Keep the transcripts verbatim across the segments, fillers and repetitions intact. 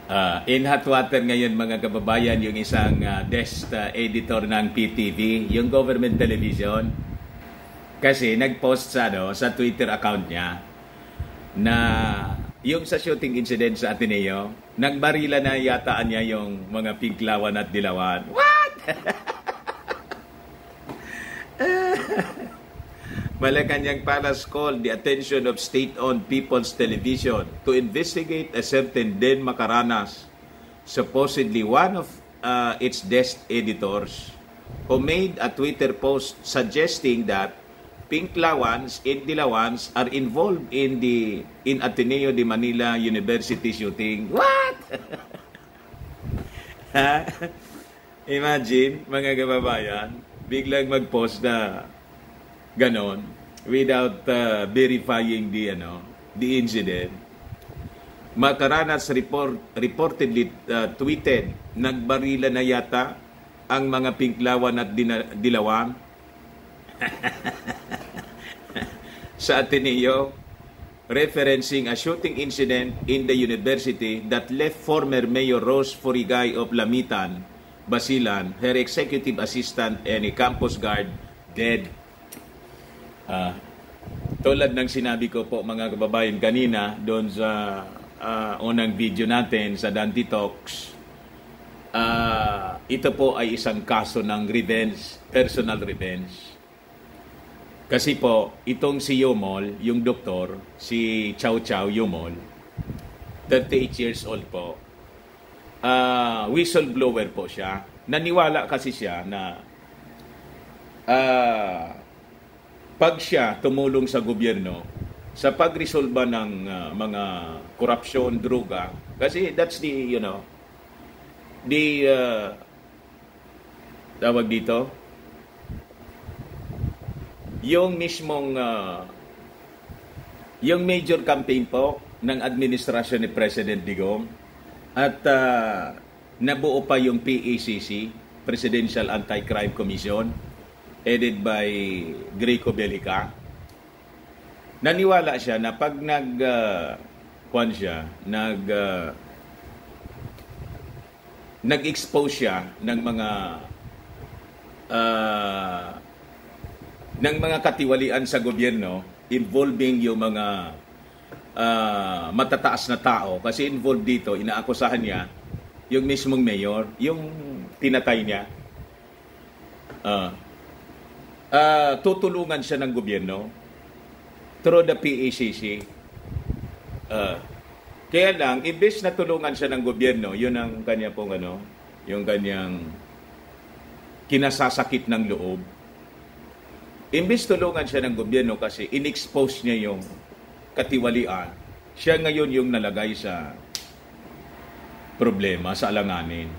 Uh, in hot water ngayon mga kababayan yung isang uh, desk uh, editor ng P T V, yung government television. Kasi nag-post sa, ano, sa Twitter account niya na yung sa shooting incident sa Ateneo, nagbarila na yataan niya yung mga Pinklawan at Dilawan. What? Malacanang Palace called the attention of state-owned People's Television to investigate a certain Den Macaranas, supposedly one of uh, its desk editors, who made a Twitter post suggesting that Pinklawans and Dilawans are involved in the in Ateneo de Manila University shooting. What? Imagine, mga kababayan, biglang mag-post na ganon without uh, verifying the ano the incident. Macaranas report reportedly uh, tweeted, nagbarila na yata ang mga Pinklawan at dina, Dilawan sa Ateneo, referencing a shooting incident in the university that left former Mayor Rose Forigay of Lamitan, Basilan, her executive assistant and a campus guard dead. Uh, tulad ng sinabi ko po mga kababayan kanina doon sa uh, unang video natin sa Dante Talks, uh, ito po ay isang kaso ng revenge, personal revenge. Kasi po, itong si Yumol, yung doktor, si Chow Chow Yumol, thirty-eight years old po, uh, whistleblower po siya. Naniwala kasi siya na uh, pag siya tumulong sa gobyerno sa pagresolba ng uh, mga korupsyon, droga, kasi that's the, you know, the, uh, tawag dito, yung mismong, uh, yung major campaign po ng administrasyon ni President Digong at uh, nabuo pa yung P A C C, Presidential Anti-Crime Commission, headed by Greco Belica. Naniwala siya na pag nag uh, kwan siya, nag uh, nag-expose siya ng mga uh, ng mga katiwalian sa gobyerno involving yung mga uh, matataas na tao, kasi involved dito, inaakusahan niya yung mismong mayor, yung tinatay niya. Uh, uh, tutulungan siya ng gobyerno through the P A C C. Uh, kaya lang, imbes na tulungan siya ng gobyerno, yun ang kanya pong ano, yung kanyang kinasasakit ng loob. Imbes tulungan siya ng gobyerno kasi in-expose niya yung katiwalian, siya ngayon yung nalagay sa problema, sa alanganin.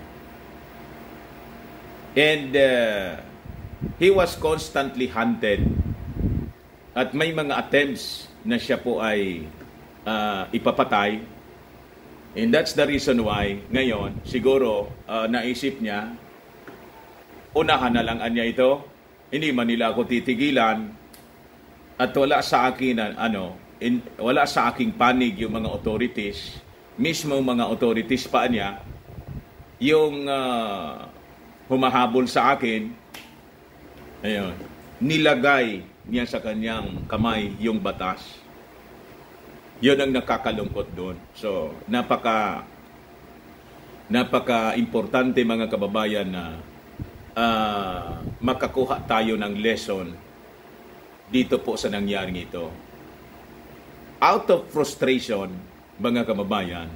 And uh, he was constantly hunted at may mga attempts na siya po ay uh, ipapatay. And that's the reason why ngayon siguro uh, naisip niya, unahan na lang niya ito, hindi man nila ako titigilan at wala sa akin ano, in, wala sa aking panig yung mga authorities, mismo mga authorities pa niya yung uh, humahabol sa akin. Ayun, nilagay niya sa kanyang kamay yung batas. Yun ang nakakalungkot doon. So, napaka napaka importante mga kababayan na uh, makakuha tayo ng lesson dito po sa nangyaring ito. Out of frustration, mga kababayan,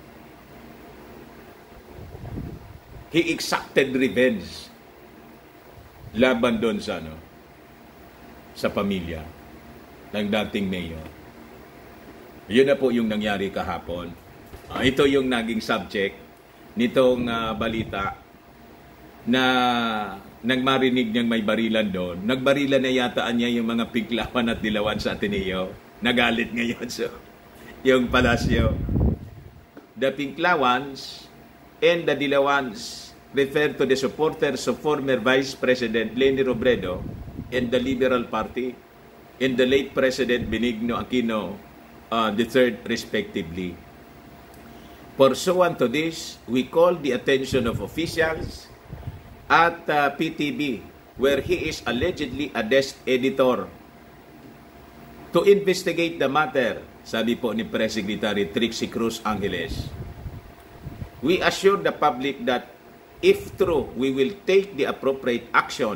he exacted revenge laban doon sa ano, sa pamilya ng dating mayor. Yun na po yung nangyari kahapon. Uh, ito yung naging subject nitong uh, balita na nang marinig niyang may barilan doon. Nagbarilan na yataan niya yung mga Pinklawan at Dilawan sa Ateneo. Nagalit ngayon. So, yung palasyo. The Pinklawans and the Dilawans refer to the supporters of former Vice President Leni Robredo and the Liberal Party and the late President Benigno Aquino uh, the third respectively. Pursuant to this, we call the attention of officials at uh, P T B, where he is allegedly a desk editor, to investigate the matter, sabi po ni Press Secretary Trixie Cruz Angeles. We assure the public that if true, we will take the appropriate action.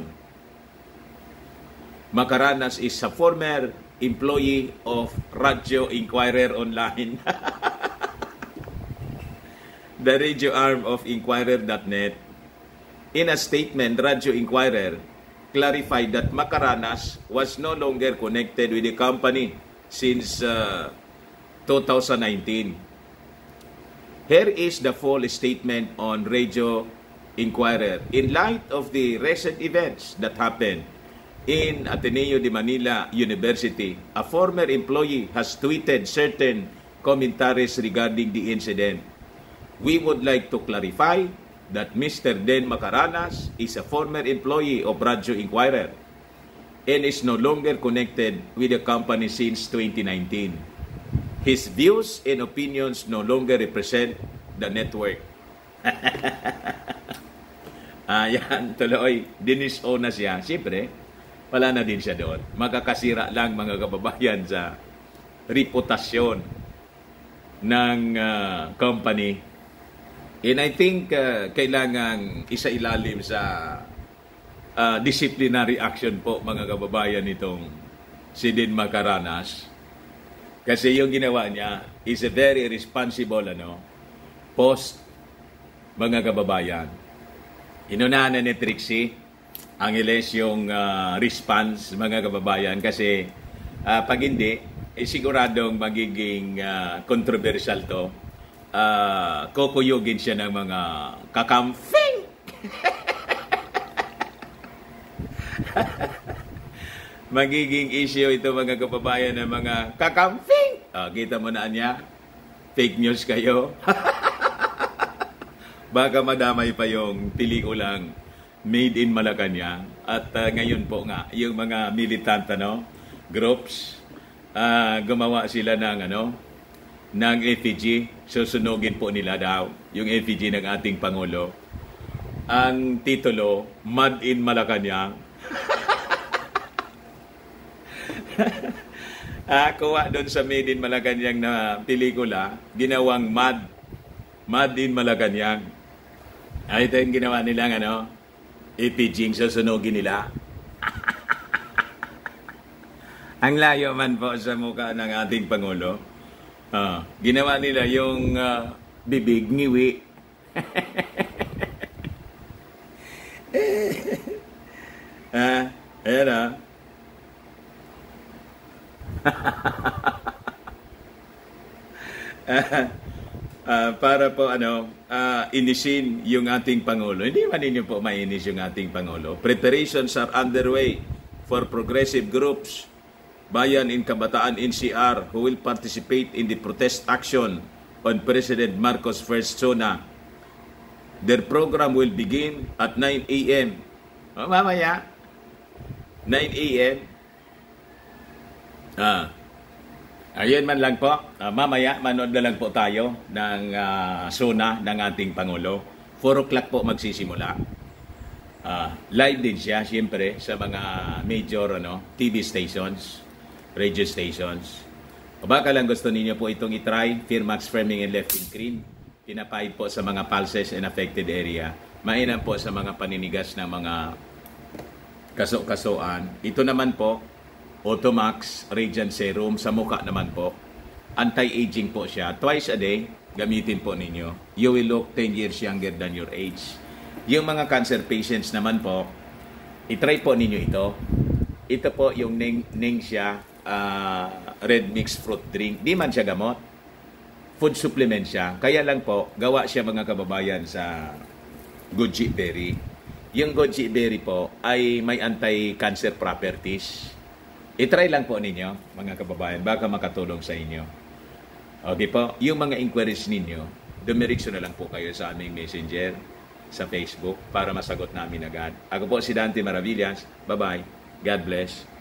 Macaranas is a former employee of Radyo Inquirer Online, the radio arm of Inquirer dot net. In a statement, Radyo Inquirer clarified that Macaranas was no longer connected with the company since uh, two thousand nineteen. Here is the full statement on Radio Inquirer. In light of the recent events that happened in Ateneo de Manila University, a former employee has tweeted certain commentaries regarding the incident. We would like to clarify that Mister Den Macaranas is a former employee of Radio Inquirer and is no longer connected with the company since twenty nineteen. His views and opinions no longer represent the network. Ayan, tuloy, dinisown na siya. Siyempre, wala na din siya doon. Makakasira lang mga kababayan sa reputasyon ng uh, company. And I think uh, kailangang isa-ilalim sa uh, disciplinary action po mga kababayan nitong si Den Macaranas. Kasi yung ginawa niya is a very responsible ano, post mga kababayan. Inunahan na ni Trixie Angeles yung uh, response mga kababayan kasi uh, pag hindi, eh, siguradong magiging uh, controversial to. Uh, kukuyugin siya ng mga kakamfing. Magiging issue ito mga kababayan ng mga kakamfing. Uh, kita mo na niya, fake news kayo. Baka madamay pa yung pelikulang Made in Malacanang. At uh, ngayon po nga, yung mga militant ano, groups, uh, gumawa sila ng ano, ng effigy. Susunugin po nila daw yung effigy ng ating Pangulo. Ang titulo, Made in Malacanang. ah, kuha doon sa Made in Malacanang na pelikula, ginawang Mad. Made in Malacanang. Ay, ito yung ginawa nilang ano, effigy, susunugin nila. Ang layo man po sa mukha ng ating Pangulo. Uh, ginawa nila yung uh, bibig, ngiwi. ah, ayan ah. uh, uh, para po ano, uh, inisin yung ating Pangulo. Hindi man ninyo po mainis yung ating Pangulo. Preparations are underway for progressive groups, Bayan in Kabataan N C R, who will participate in the protest action on President Marcos' first zona. Their program will begin at nine a m Oh, mamaya, nine a m Ah, ayun man lang po. Uh, mamaya, manood na lang po tayo ng uh, zona ng ating Pangulo. four o'clock po magsisimula. Uh, live din siya, siyempre, sa mga major ano, T V stations, radio stations. O baka lang gusto ninyo po itong itry, Firmax Framing and Left in Green. Pinapahid po sa mga pulses and affected area. Mainam po sa mga paninigas ng mga kaso-kasoan. Ito naman po, Automax Radiant Serum sa mukha naman po. Anti-aging po siya. Twice a day, gamitin po ninyo. You will look ten years younger than your age. Yung mga cancer patients naman po, itry po ninyo ito. Ito po yung Ning, Ningxia uh, Red Mixed Fruit Drink. Di man siya gamot. Food supplement siya. Kaya lang po, gawa siya mga kababayan sa goji berry. Yung goji berry po ay may anti-cancer properties. I-try lang po ninyo, mga kababayan. Baka makatulong sa inyo. Okay po? Yung mga inquiries ninyo, dumiretso na lang po kayo sa aming messenger sa Facebook para masagot namin agad. Ako po si Dante Maravillas. Bye-bye. God bless.